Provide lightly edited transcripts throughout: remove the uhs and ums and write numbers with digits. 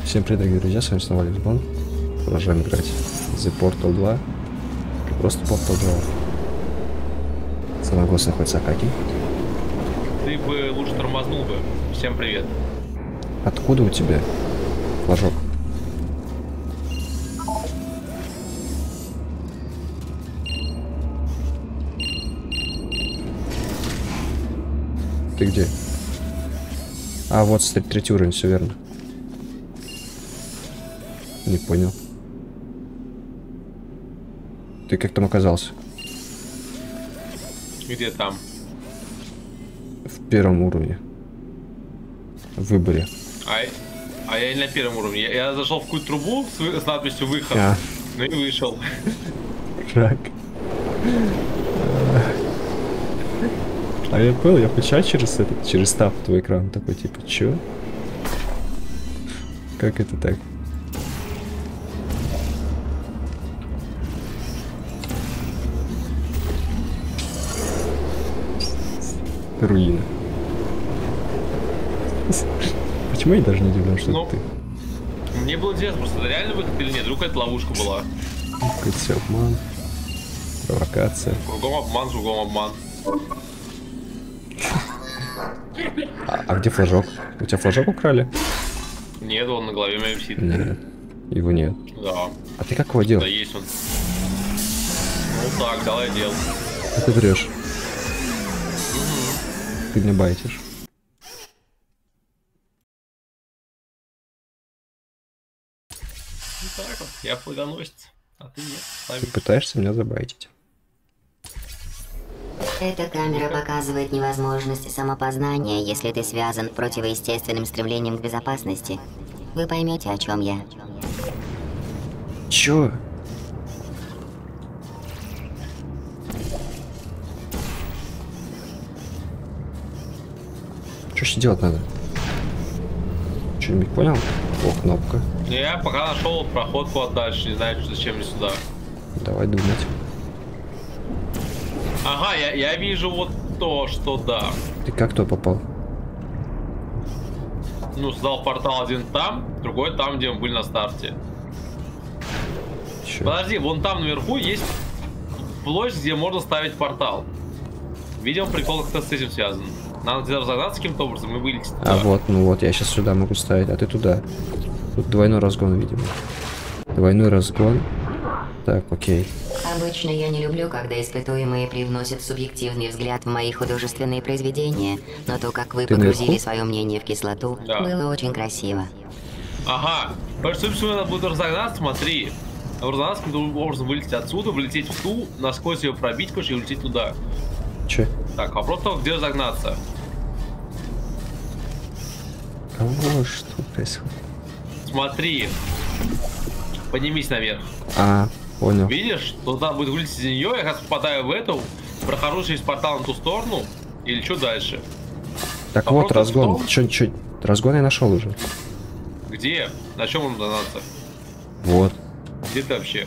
Всем привет, дорогие друзья, с вами снова Лизбон. Продолжаем играть The Portal 2. Просто Portal 2. Самый голос находится Акаки. Ты бы лучше тормознул бы. Всем привет. Откуда у тебя флажок? Ты где? А, вот, стоит третий уровень, все верно. Не понял. Ты как там оказался? Где там? В первом уровне. В выборе. А я не на первом уровне. Я зашел в какую-то трубу с надписью «Выход». Ну и вышел. Рак. А я понял, я включаю через таб твой экран. Такой типа, чё? Как это так? Руина. Почему я даже не удивлен, что это ты? Мне было интересно, просто это реально выход или нет? Вдруг это ловушка была? Какой-то все обман. Провокация. Кругом обман. А где флажок? У тебя флажок украли? Нет, он на голове моей висит. Нет. Его нет. Да. А ты как его делал? Да есть он. Ну так, давай я делал. А ты врешь. Ты меня байтишь. Ну так вот, я флагоносец, а ты нет. Ты пытаешься меня забайтить. Эта камера показывает невозможность самопознания, если ты связан противоестественным стремлением к безопасности. Вы поймете, о чем я. Чё? Что еще делать надо? Что-нибудь понял? О, кнопка. Я пока нашел проход куда дальше, не знаю, зачем мне сюда. Давай думать. Ага, я вижу вот то, что да. Ты как туда попал? Ну, создал портал один там, другой там, где мы были на старте. Чё? Подожди, вон там наверху есть площадь, где можно ставить портал. Видимо, прикол как-то с этим связан. Надо где-то разогнаться каким-то образом и вылететь туда. А вот, ну вот, я сейчас сюда могу ставить, а ты туда. Тут двойной разгон, видимо. Двойной разгон. Так, окей. Обычно я не люблю, когда испытуемые привносят субъективный взгляд в мои художественные произведения, но то, как вы Ты погрузили наверху? свое мнение в кислоту, Да. было очень красиво. Ага, потому что надо будет разогнаться, смотри. Разогнаться каким-то образом вылететь отсюда, влететь в ту, насквозь ее пробить, короче, и улететь туда. Чё? Так, вопрос только, где разогнаться? Кого? Что происходит? Смотри. Поднимись наверх. А, понял. Видишь, туда будет вылететь из нее, я как раз попадаю в эту, прохожу через портал на ту сторону, или что дальше? Так А вот, просто разгон. Чё? Разгон я нашел уже. Где? На чем он разогнаться? Вот. Где ты вообще?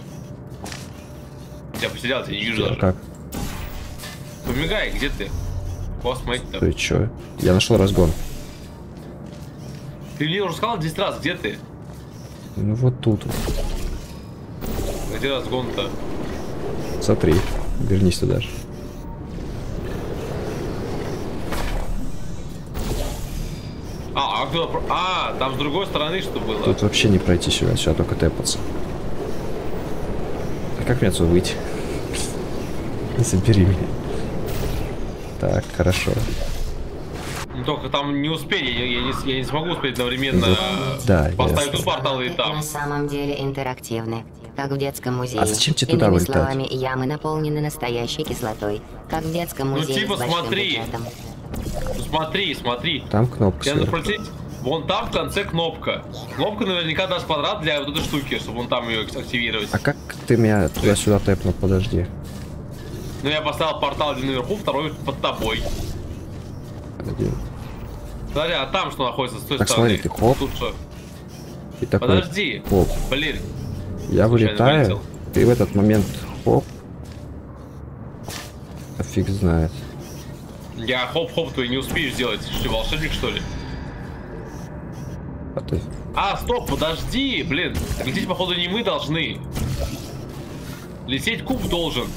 Я потерял, тебя не вижу А даже. как? Помигай, где ты? Посмотри-то. Ты чё? Я нашел разгон. Ты мне уже сказал 10 раз, где ты? Ну вот тут. Где разгон-то? Смотри. Вернись туда же. Там с другой стороны что было? Тут вообще не пройти сюда только тэпаться. А как мне отсюда выйти? Забери меня. Так, хорошо. Ну, только там не успели, я не смогу успеть одновременно Да, поставить ясно. тут портал и Это там. на самом деле интерактивно, как в детском музее. А зачем тебе туда Иными вылетать? словами, ямы наполнены настоящей кислотой, как в детском Ну, музее типа, с большим смотри. бюджетом. Ну, смотри. Там кнопка Тебе надо сверху. пролететь. Вон там в конце кнопка. Кнопка наверняка даст квадрат для вот этой штуки, чтобы вон там ее активировать. А как ты меня туда-сюда тэпнул? Подожди. Ну, я поставил портал один наверху, второй под тобой. Подожди. Смотри, а там что находится с той Так, стороны? смотри, ты хоп. Тут что? И такой, Подожди. хоп. Блин. Я случайно вылетаю, вылетел. ты в этот момент хоп. А фиг знает. Я хоп-хоп твой не успею сделать. Что, волшебник, что ли? А ты А, стоп, подожди, блин. Лететь, походу, не мы должны. Лететь куб должен.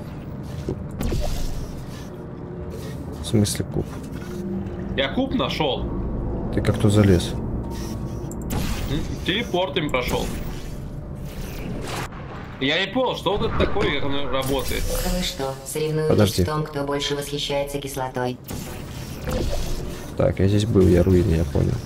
В смысле куб? Я куб нашел. Ты как тут залез? Телепортами прошел. Я не понял, что вот это такое, как оно работает. Вы что, соревнуетесь Подожди. в том, кто больше восхищается кислотой? Так, я здесь был, я руины, я понял.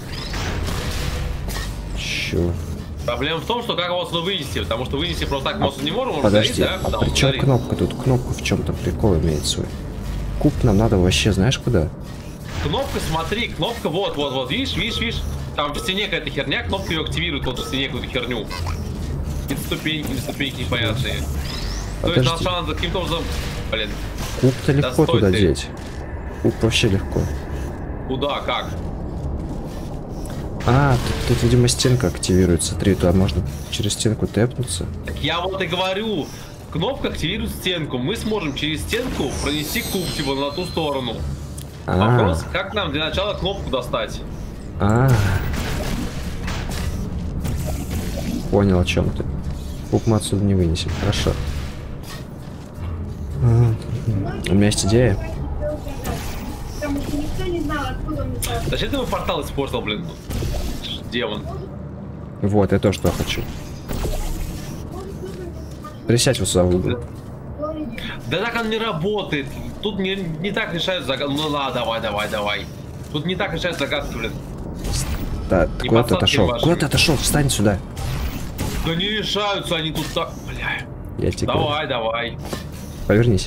Чё? Проблема в том, что как его отсюда вынести, потому что вынести просто так монстр не можем, он Подожди, горит, да? Да, а он при чем горит. кнопка? Тут кнопка в чем-то прикол имеет свой. Куб нам надо вообще, знаешь куда? Кнопка, смотри, кнопка вот, видишь? Там в стене какая-то херня, кнопка ее активирует, вот в стене какую-то херню. Какие-то ступеньки непонятные. То есть Подожди. нам надо каким-то образом... Блин, Куб-то легко стой туда ты. деть. Куб вообще легко. куда, как? А, тут, видимо, стенка активируется. Смотри, туда можно через стенку тэпнуться. Так я вот и говорю. Кнопка активирует стенку. Мы сможем через стенку пронести куб, типа, на ту сторону. Вопрос, как нам для начала кнопку достать? Понял, о чем ты. Куб мы отсюда не вынесем. Хорошо. У меня есть идея. Потому что никто не знал, откуда он взялся. Зачем ты мой портал испортил, блин? Демон. Вот, я то, что хочу. Присядь вот сюда в угол. Да так он не работает. Тут не так решают загадки. Ну ладно, давай. Тут не так решают загадки, блин. Да, И куда ты посадки отошел? ваши. Куда ты отошел? Встань сюда. Да не решаются они тут так. Бля. Я тебе говорю. Давай. Повернись.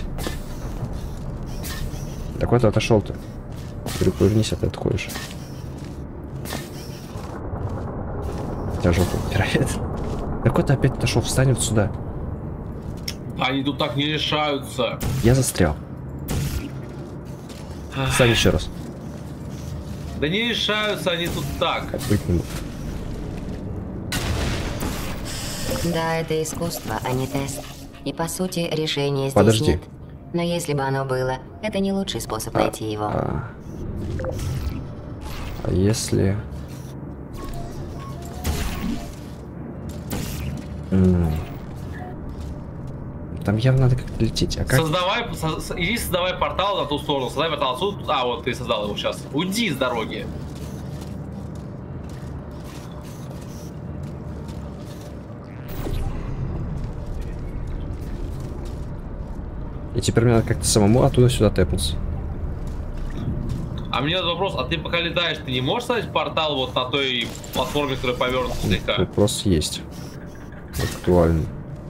Так вот ты отошел-то. Говорю, повернись, а ты отходишь. Тебя жопу убирает. Так вот ты опять отошел, встань вот сюда. Они тут так не решаются. Я застрял. Встань еще раз. Да не решаются они тут так. Открыть не могу. Да, это искусство, а не тест. И по сути, решения здесь Подожди. нет. Но если бы оно было, это не лучший способ найти его. А если... Там явно надо как-то лететь. А как? Иди создавай портал на ту сторону. Создай портал отсюда. А, вот ты создал его сейчас. Уйди с дороги. И теперь мне надо как-то самому оттуда сюда тэпнуться. А мне вопрос, а ты пока летаешь, ты не можешь создать портал вот на той платформе, которая повернута слегка? Вопрос есть. Актуальный.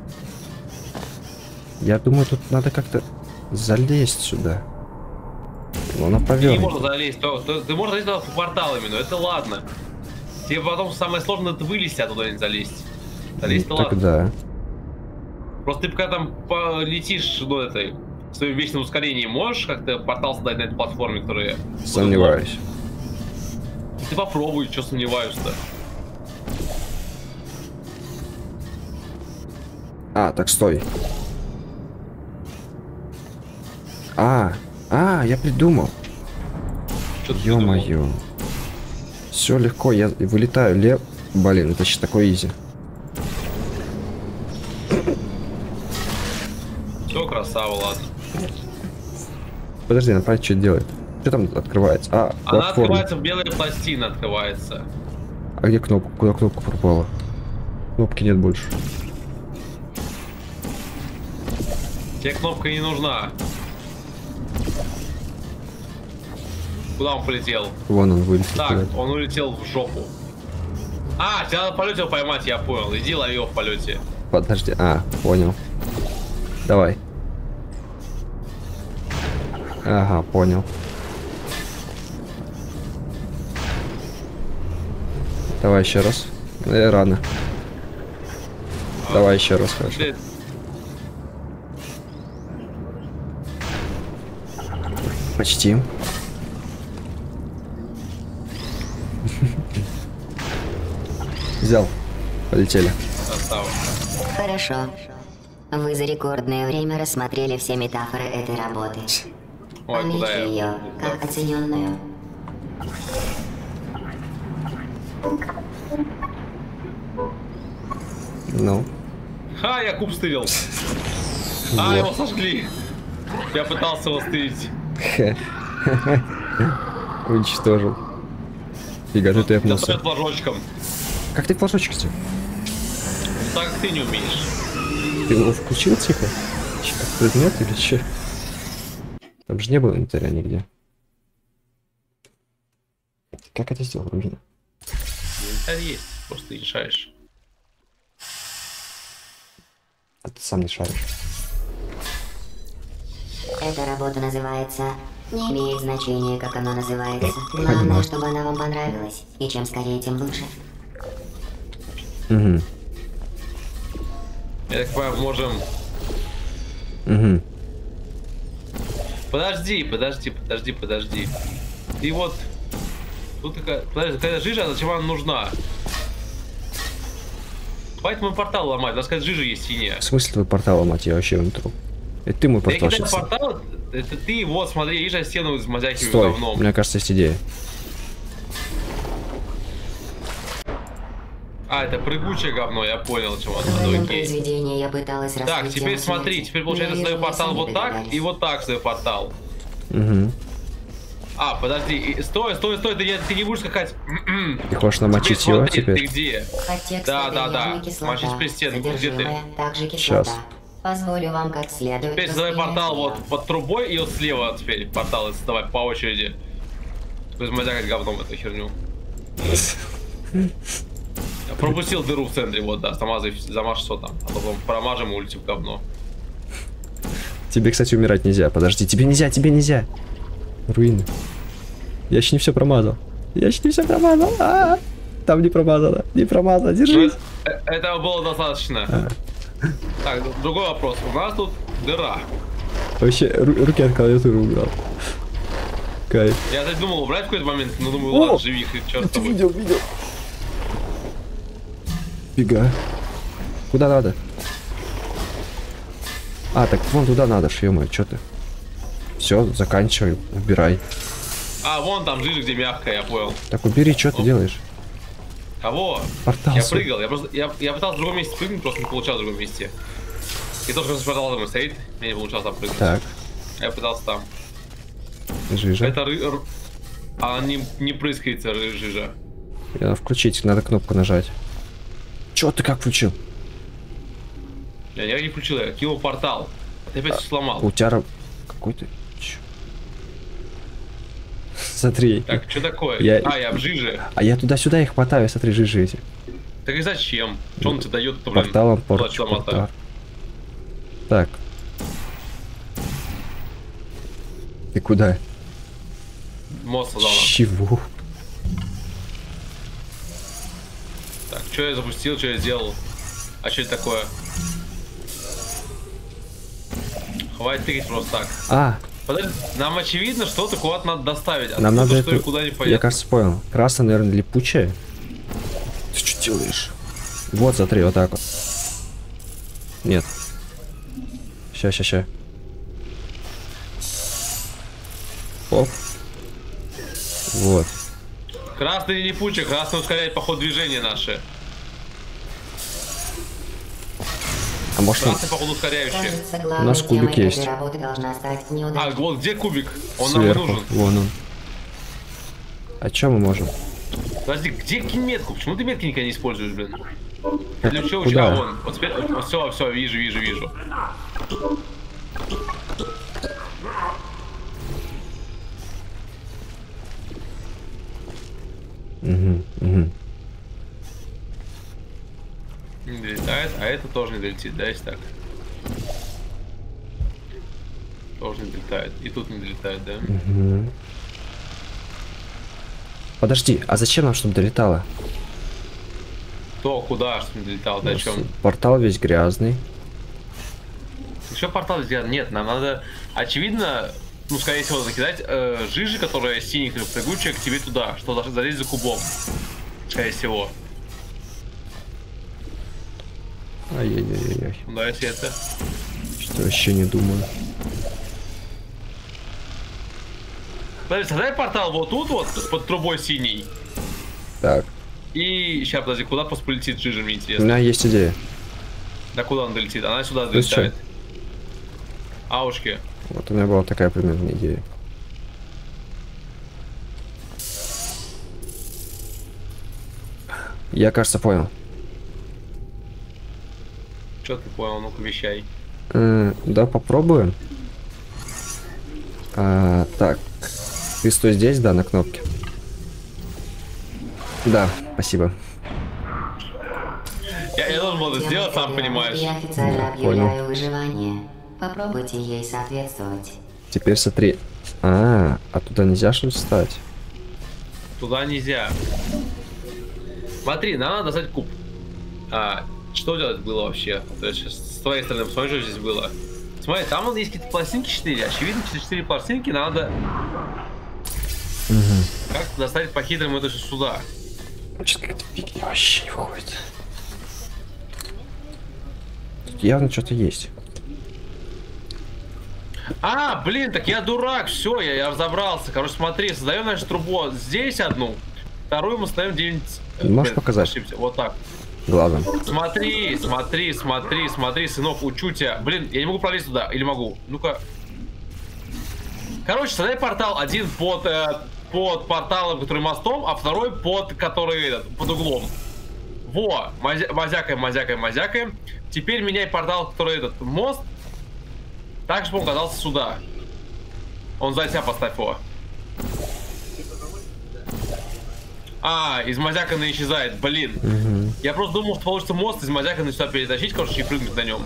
Я думаю, тут надо как-то залезть сюда. Но на Ты не поверхность. можешь залезть. Ты можешь залезть туда по порталами, но это ладно. Тебе потом самое сложное это вылезти оттуда, не залезть. Залезть-то ладно. Тогда. Просто ты пока там летишь, ну, этой, в своем вечном ускорении, можешь как-то портал создать на этой платформе, которая... Сомневаюсь. Ты попробуй, что сомневаешься-то. А, так стой. Я придумал. Что ты придумал? Ё-моё. Все легко, я вылетаю. Блин, это сейчас такой изи. Все, красава, ладно. Подожди, надо понять, что это делает. Что там открывается? Она платформа. открывается, белая пластина открывается. А где кнопка? Куда кнопка пропала? Кнопки нет больше. Тебе кнопка не нужна. Куда он полетел? Вон он вылетел. Так, куда-то. он улетел в жопу. А, тебя надо в полете поймать, я понял. Иди лови его в полете. Подожди. Понял. Давай. Ага, понял. Давай еще раз. Рано. Давай еще раз, хорошо. Ты- Почти. Взял. Полетели. Красава. Хорошо. Вы за рекордное время рассмотрели все метафоры этой работы. Ой, куда Помечу ее я? как оцененную. Ну. Ха, я куб стырил. А, его сожгли. Я пытался его стырить. Уничтожил. Фига, ты тэпнулся. Достает флажочком. Как ты флажочек сделал? Так как ты не умеешь. Ты его включил тихо? Че, как предмет или че? Там же не было инвентаря нигде. Как это сделал, Руина? Инвентарь есть, просто ты решаешь. А ты сам не шаришь. Эта работа называется... Не имеет значения, как она называется. Главное, чтобы она вам понравилась. И чем скорее, тем лучше. Угу. Я так понимаю, можем... Угу. Подожди. И вот... Тут какая-то жижа, зачем она нужна? Хватит мой портал ломать, у нас какая-то жижа есть синяя. В смысле твой портал ломать? Я вообще внутрь. Это ты мой портал сейчас. Портал, это ты, вот, смотри, видишь, я стену из мазяхи Стой, говном. мне кажется, есть идея. А, это прыгучее говно, я понял, чего В надо, моем окей. произведении я пыталась Так, раскрыть теперь тему смотри, смерти. теперь получается Но свой вижу, вы портал сами вот так догадались. и вот так свой портал. Угу. А, подожди, стой, ты не будешь скакать. Ты хочешь намочить Теперь его смотри, теперь? Ты где? Подтекст Да, этой да, да. ямы кислота, Мочить при стенке, где ты? содержимое также Сейчас. кислота. Позволю вам как следует Теперь создавай воспринять портал её. вот под трубой и вот слева теперь порталы создавай по очереди. Размазякать говном эту херню. Я пропустил дыру в центре, вот, да, замажь что там, а потом промажем и улетим в говно. Тебе, кстати, умирать нельзя. Подожди, тебе нельзя. Руины. Я еще не все промазал. А-а-а. Там не промазано, держись. Этого было достаточно. Так, другой вопрос. У нас тут дыра. Вообще, руки от клавиатуры убрал. Кайф. Я, кстати, думал убрать в какой-то момент, но думаю, О! ладно, живи их, черт с Ты тобой. видел. Фига. Куда надо? А, так вон туда надо, ё-моё, чё ты? Все, заканчивай, убирай. А, вон там жижа, где мягкая, я понял. Так убери, что ты делаешь? Кого? Портал. Я прыгал, я пытался в другом месте прыгнуть, просто не получалось в другом месте. И тоже, когда портал там стоит, мне не получалось там прыгнуть. Так, Я пытался там. жижа. Это она не прыскается, жижа. Надо включить, надо кнопку нажать. Чё ты как включил? Я никак не включил, я кинул портал. Ты опять всё сломал. У тебя... Какой ты? Чё? Смотри. Так, что такое? Я- Я в жиже. А я туда-сюда их мотаю, смотри, жижи эти. Так и зачем? Что он тебе дает, то, блин, Порталом туда-сюда портал. мотаю? Так. Ты куда? Мост создал нам. Чего? Так, что я запустил, что я сделал? А что это такое? Хватит тыкать просто так. А, Подожди, нам очевидно, что-то куда-то надо доставить. нам Откуда, надо что и эту... куда не Я, понятно. кажется, понял. Красная, наверное, липучая. Ты что делаешь? Вот, смотри, вот так вот. Нет. Ща. Оп. Вот. Красный не липучий, красный ускоряет по ходу движения наши. А может он... Красный по ходу ускоряющий. Кажется, У главной нас кубик темой есть. этой работы должна стать А, неудача. вот где кубик? Он нам Сверху. и нужен. Вон он. А чё мы можем? Подожди, где кинь метку? Почему ты метки никогда не используешь, блин? Так, Для чего? куда? А, вон. Вот теперь, все, вижу. Угу. Не долетает, а это тоже не долетит, да, если так? Тоже не долетает. И тут не долетает, да? Угу. Подожди, а зачем нам, чтобы долетало? То, куда, что не долетал, ты о чем? Портал весь грязный. Еще портал сделать? Нет, нам надо, очевидно, ну, скорее всего, закидать жижи, которая синенькая, прыгучая, к тебе туда, что залезть за кубом. Скорее всего. Ай-яй-яй-яй. Да, если это. Что вообще не думаю. Подожди, создай портал вот тут вот, под трубой синий. Так. И сейчас, подожди, куда просто полетит Жижа, мне У интересно. меня есть идея. Да куда он долетит? Она сюда есть долетает. Аушки. Вот у меня была такая примерно идея. Я, кажется, понял. Что ты понял? Ну-ка, вещай. Да, попробуем. Так. Ты стой здесь, да, на кнопке. Да, спасибо. Я должен был это сделать, сам понимаешь. Я официально Да, объявляю понял. выживание. Попробуйте ей соответствовать. Теперь смотри. А туда нельзя что ли встать? Туда нельзя. Смотри, нам надо достать куб. Что делать было вообще? То есть, с твоей стороны, посмотри, что здесь было. Смотри, там вот есть какие-то пластинки 4. Очевидно, через 4 пластинки надо... Как достать по-хитрому это же сюда. Что-то как-то фигня вообще не выходит. Тут явно что-то есть. Блин, так я дурак, все, я разобрался. Короче, смотри, создаем нашу трубу здесь одну, вторую мы ставим где-нибудь... Можешь показать? Ошибся. Вот так. Глазом. Смотри, сынок, учу тебя. Блин, я не могу пролезть туда, или могу? Ну-ка. Короче, создай портал, один под порталом, который мостом, а второй под под углом. Во, мазякаем. Теперь меняй портал, который мост, так, чтобы он оказался сюда. Он за тебя поставь его. Из мазякана исчезает, блин. Я просто думал, что получится мост из мазякана сюда перетащить, короче, и прыгнуть на нем.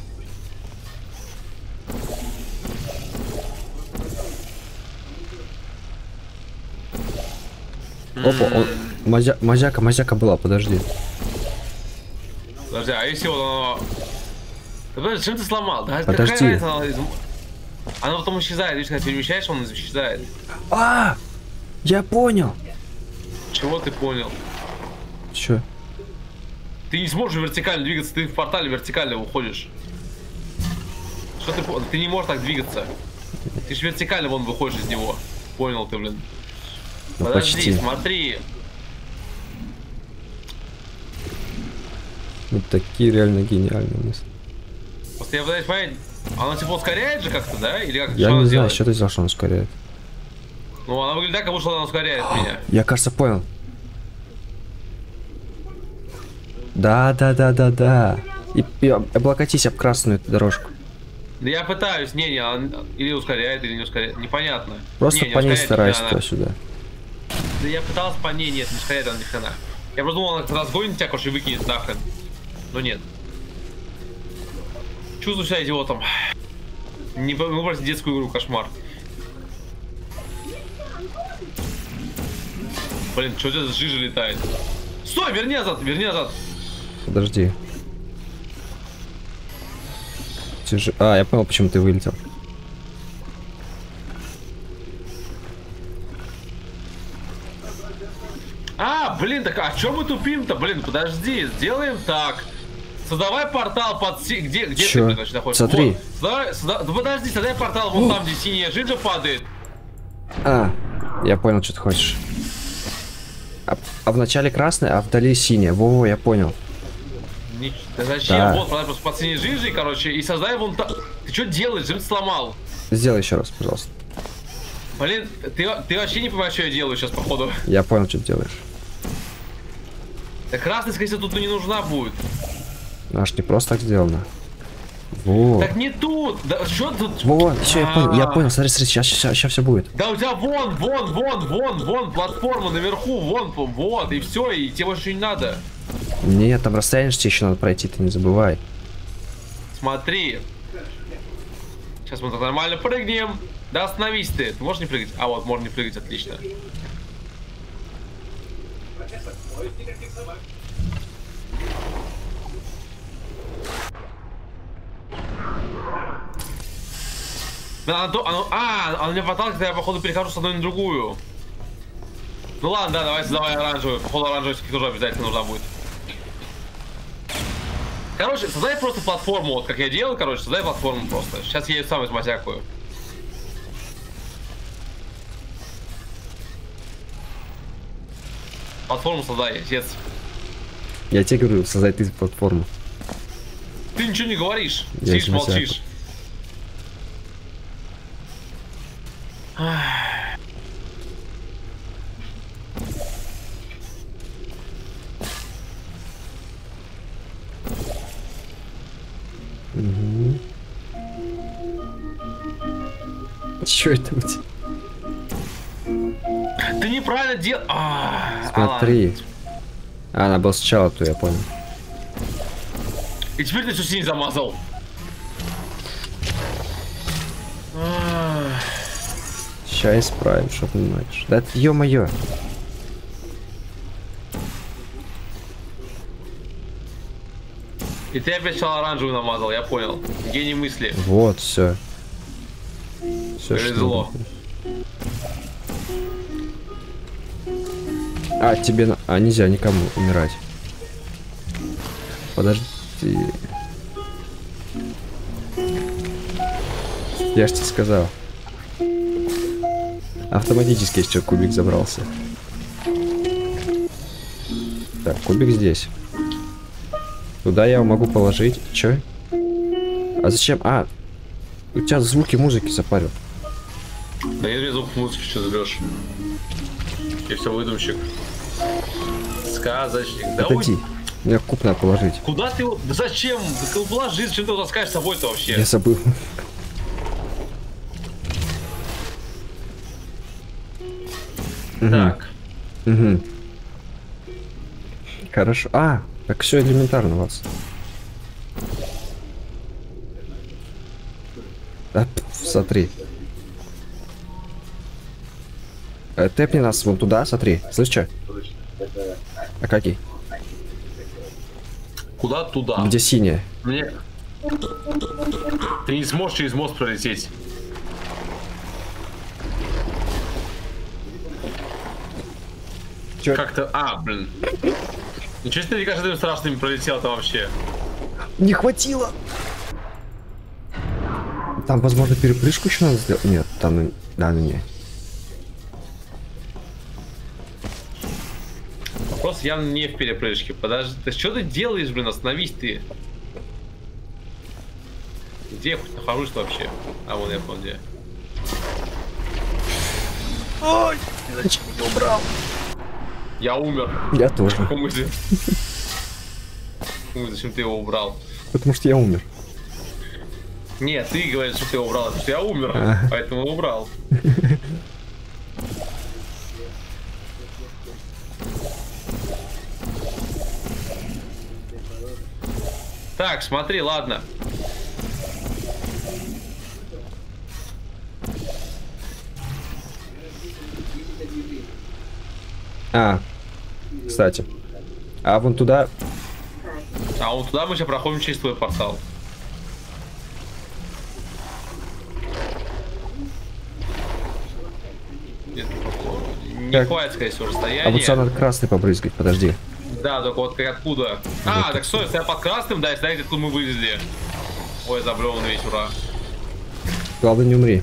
Опа, мазяка была, подожди. Подожди, а если вот оно... Да подожди, чем ты сломал? Да, подожди. Какая разница, она потом исчезает, видишь, когда перемещаешь, он исчезает. Я понял. Чего ты понял? Чё? Ты не сможешь вертикально двигаться, ты в портале вертикально уходишь. Что ты понял? Ты не можешь так двигаться. Ты же вертикально вон выходишь из него. Понял ты, блин. Ну, Подожди, почти. смотри. Вот такие реально гениальные мысли. Просто я пытаюсь понять, она типа ускоряет же как-то, да? Или как? Я Что она не знаю, делает? что ты сделал, что он ускоряет. Ну, она выглядит так, как будто она ускоряет меня. Я, кажется, понял. Да. И облокотись об красную эту дорожку. Да я пытаюсь, не, она или ускоряет, или не ускоряет. Непонятно. Просто Не по ней ускоряет старайся она. туда-сюда. Да я пытался по ней, нет, не ускоряет она ни хрена. Я просто думал, она разгонит тебя, короче, и выкинет нахрен. Но нет. Чувствую себя идиотом. Не выбрать детскую игру, кошмар. Блин, что это за жижа летает? Стой, верни назад, верни назад. Подожди. Я понял, почему ты вылетел. Блин, так а чё мы тупим-то? Блин, подожди, сделаем так. Создавай портал под где Чё? ты, блин, значит, находишься? Смотри. Вот. Да подожди, создай портал вон там, где синяя жижа падает. Я понял, что ты хочешь. А в начале красная, а вдали синяя. Во, я понял. Да зачем? Да. Вот, просто под синей жижей, короче, и создай вон там. Ты что делаешь? Зачем ты сломал? Сделай еще раз, пожалуйста. Блин, ты вообще не понимаешь, что я делаю сейчас, походу. Я понял, что ты делаешь. Да красная, скорее всего, тут не нужна будет. Аж не просто так сделано. Во. Так не тут! Да что тут? Во, все, я понял, смотри, сейчас все будет. Да у тебя вон, платформа наверху, вот, и все, и тебе больше не надо. Нет, там расстояние тебе еще надо пройти, ты не забывай. Смотри. Сейчас мы так нормально прыгнем. Да остановись ты. Ты можешь не прыгать? А вот, можно не прыгать, отлично. Она меня подталкивает, когда я, походу, перехожу с одной на другую. Ну ладно, да, давай оранжевую. Походу, оранжевая тоже обязательно нужна будет. Короче, создай просто платформу, вот как я делал, короче, создай платформу просто. Сейчас я ее сам измазякаю. Платформу создай, отец. Я тебе говорю, создать ты платформу. Ты ничего не говоришь. Я Сидишь, не молчишь. Чё это у тебя? Ты неправильно делал. Смотри. Она была сначала, то я понял. И теперь ты всю синь замазал. Сейчас исправим, что понимаешь. Да это ё-моё. И ты опять сначала оранжевый намазал, я понял. Гений мысли. Вот, все. Все, Повезло. А, тебе нельзя никому умирать. Подожди. Я ж тебе сказал. Автоматически еще кубик забрался. Так, кубик здесь. Туда я его могу положить. Чё? А зачем? А, у тебя звуки музыки запарил. Да нет, мне звук музыки, что заберешь. И все, выдумщик. Сказочник. Да Подожди. Мне куб надо положить. Куда ты его? Да зачем? Да положи, зачем ты его таскаешь с собой-то вообще? Я забыл. Так. Угу. Хорошо. А, так все элементарно у вас. Смотри. Тэпни нас вон туда, смотри. Слышь, что? А какие? Куда туда? Где синяя? Мне... Ты не сможешь через мост пролететь. Чё? Как-то... блин. Ничего себе, мне кажется, ты страшно не пролетел-то вообще. Не хватило. Там, возможно, перепрыжку еще надо сделать. Нет, там... Да, ну не. Вопрос явно не в перепрыжке. Подожди, ты что ты делаешь, блин, остановись ты. Где я хоть нахожусь вообще? А, вон я понял, где. Ой, зачем я убрал? Я умер. Я тоже. Зачем ты его убрал? Потому что я умер. Нет, ты говоришь, что ты его убрал, потому что я умер, поэтому убрал. Так, смотри, ладно. Кстати. А вон туда... А вот туда мы сейчас проходим через твой портал. Не хватит, скорее всего, расстояние. А вот сюда надо красный побрызгать, подожди. Да, только вот как откуда? Так стой, стоя под красным, да, и смотрите, откуда мы вылезли. Ой, заблеван весь, ура. Главное, не умри.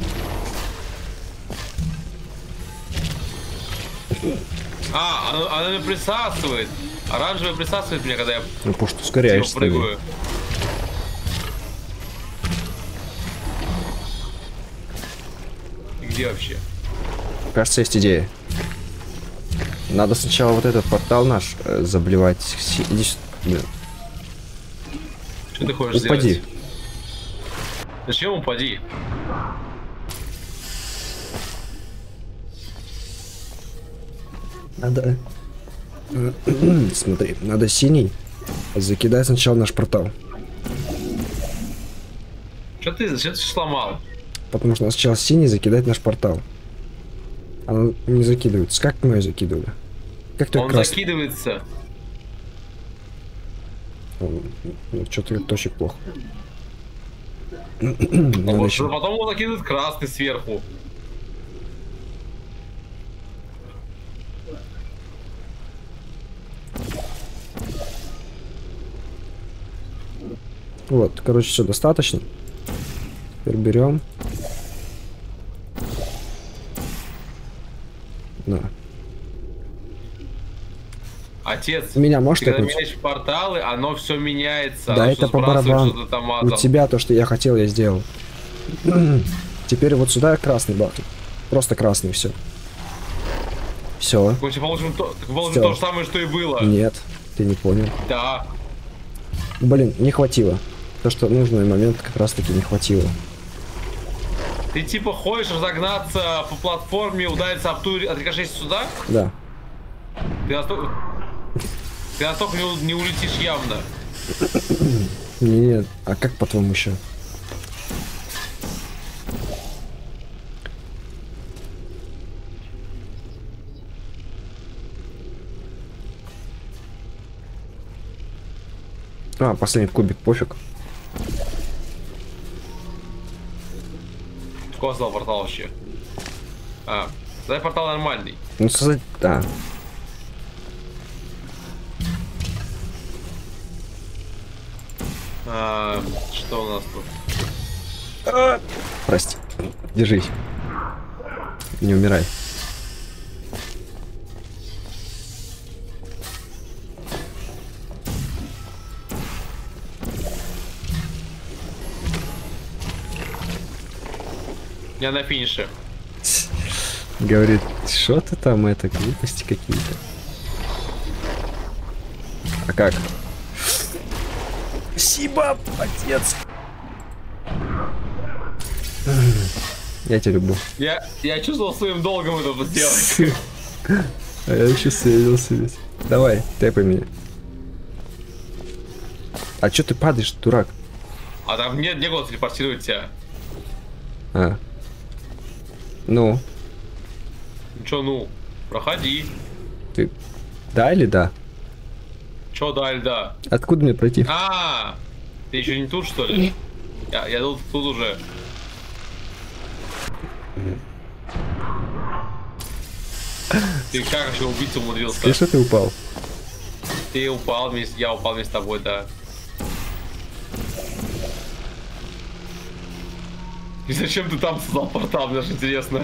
Она меня присасывает. Оранжевая присасывает меня, когда я Ну, потому что ускоряешься. прыгаю. Где вообще? Кажется, есть идея. Надо сначала вот этот портал наш заблевать. Иди сюда. Что ты хочешь Упади. сделать? Зачем упади? Надо... Смотри, надо синий закидать сначала наш портал. Зачем ты сломал? Потому что надо сначала синий закидать наш портал. Оно не закидывается. Как мы ее закидывали? Как только Он красный. закидывается. Что-то точек плохо. Потом он закидывает красный сверху. Вот, короче, все достаточно. Теперь берем. Да. Отец, Меня можешь ты когда такнуть? меняешь порталы, оно все меняется. Да оно это всё по сбрасывает барабану. что-то там У адом. тебя то, что я хотел, я сделал. Теперь вот сюда красный бахнет. Просто красный, все. Все. Мы тебе положим Всё. то же самое, что и было. Нет, ты не понял. Да. Блин, не хватило. То, что нужный момент как раз таки не хватило. Ты типа хочешь разогнаться по платформе, удариться об ту отрикошетить сюда? Да. Ты настолько не улетишь явно. Нет, а как по-твоему еще? А, последний кубик, пофиг. Кто создал портал вообще? А, создай портал нормальный. Ну, создать... Да. Что у нас тут? Прости. Держись. Не умирай. Я на финише. Говорит, что ты там, это, глупости какие-то. А как? Спасибо, отец. Я тебя люблю. Я чувствовал своим долгом это сделать. А я еще светился весь. Давай, тэпай меня. А чё ты падаешь, дурак? А там нет некуда телепортировать тебя. А. Ну, Чё, ну, проходи. ты... Да или да? Чё, да или да? Откуда мне пройти? Ты еще не тут, что ли? Я тут уже. Ты как еще убийцу умудрился? Ты что ты упал? Ты упал вместе, я упал вместе с тобой, да. И зачем ты там создал портал, мне даже интересно.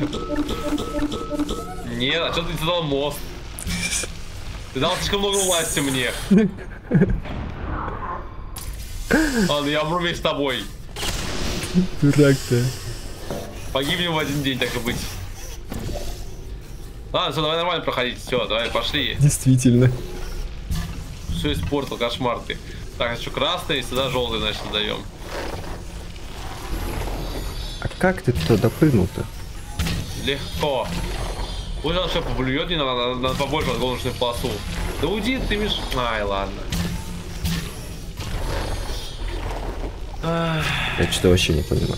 Нет, а что ты создал мост? Ты дал слишком много власти мне. Ладно, я умру вместе с тобой. Дурак-то. Погибнем в один день, так и быть. Ладно, все, давай нормально проходить. Все, давай, пошли. Действительно. Все испортил, кошмар ты. Так, еще красный, сюда желтый, значит, даем. А как ты туда допрыгнул-то? Легко. Пусть он все поблюет, не надо побольше подгоночную полосу. Да уйди, ты миш... Ай, ладно. Я что-то вообще не понимаю.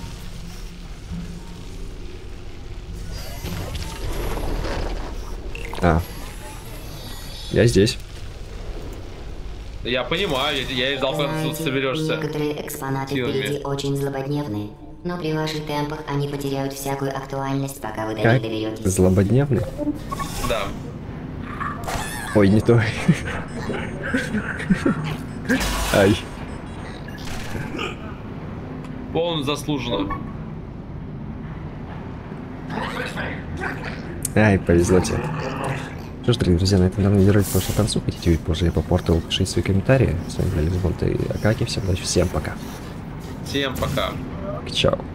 А. Я здесь. Я понимаю, я ждал, когда ты тут соберешься. Некоторые экспонаты Силами. впереди очень злободневные, но при ваших темпах они потеряют всякую актуальность, пока вы до Как? них доберетесь. Злободневный? Да. Ой, не то. Ай. Он заслуженно. Ай, повезло тебе. Что ж, дорогие друзья, на этом данный видеоролик подошел к концу. Хотите увидеть позже я по порталу, пишите свои комментарии. С вами были Лизбонт и Акаки. Всем удачи, всем пока. Всем пока. Чао.